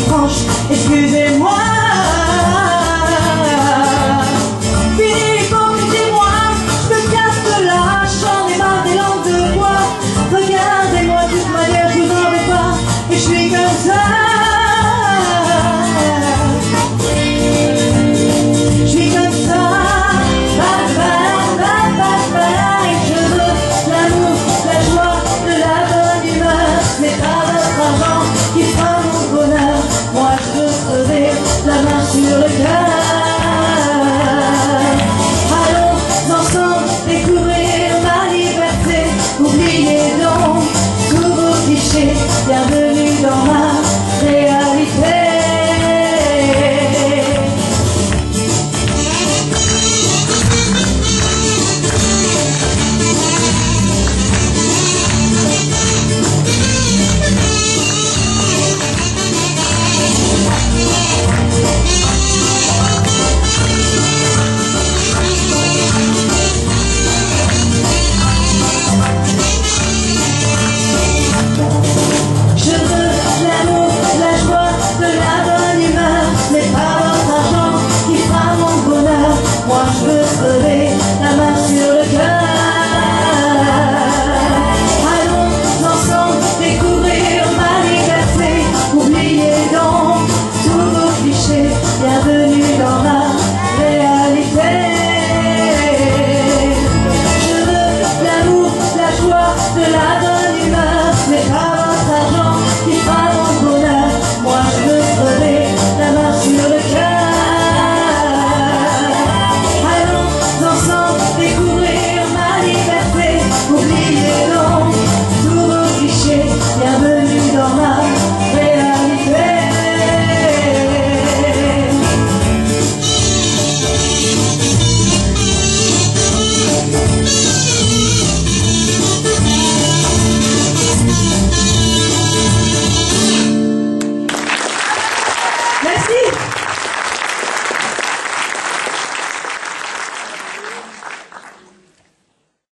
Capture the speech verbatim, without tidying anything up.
franche, excusez-moi. Fini l'hypocrisie-moi, je me casse là, j'en ai marre des langues de bois. Regardez-moi, de toute manière, je vous en veux pas, et je suis comme ça. Je suis comme ça, bye bye, bye bye bye. Je veux l'amour, la joie, de la bonne humeur, mais pas votre argent qui fera mon bonheur. Moi je veux crever la main sur le cœur. Allons ensemble découvrir ma liberté. Oubliez donc tous vos clichés, gardez